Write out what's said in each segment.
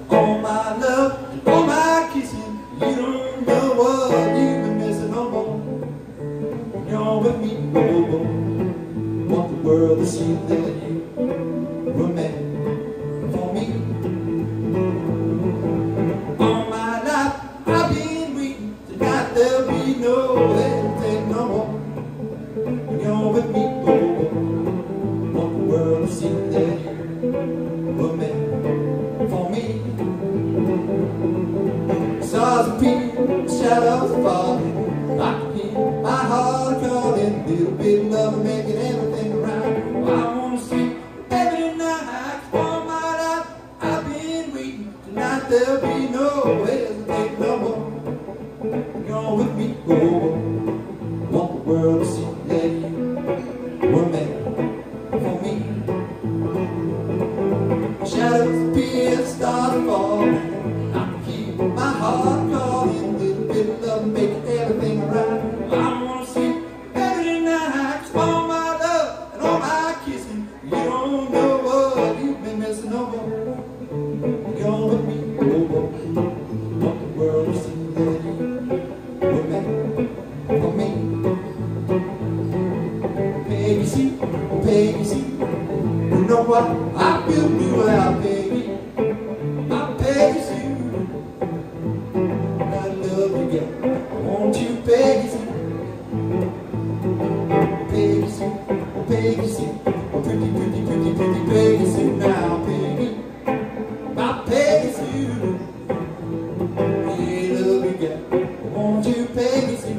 All my love and all my kissing, you don't know what you've been missing no more. When you're with me, oh, oh, want the world to see that you were meant for me. All my life I've been waiting, tonight there'll be no hesitation no more. When you're with me, oh, oh, want the world to see that you were meant for me. Stars appear, shadows falling, I can hear my heart calling. Little bit of love making everything right. I wanna sleep every night. All my life I've been waiting, tonight there'll be no hesitation no more. You're with me, oh, want the world to see that you were meant for me. Shadows appear, stars falling, I can hear my heart calling. Little bit of love making everything right. I wanna sleep every night. All my love and all my kissing, you don't know what you've been missing no more. You're with me, oh, want the world to see that you were meant for me. Baby, see, you know what I feel blue out, baby. My baby, see, I love you, girl. I want you, baby, see, oh, pretty, baby, see now, baby. My baby, see, hey, love you, girl. I want you, baby, see,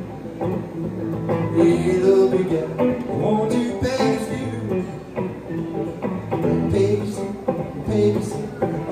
hey, love you, girl. I want you, baby, see, baby, see.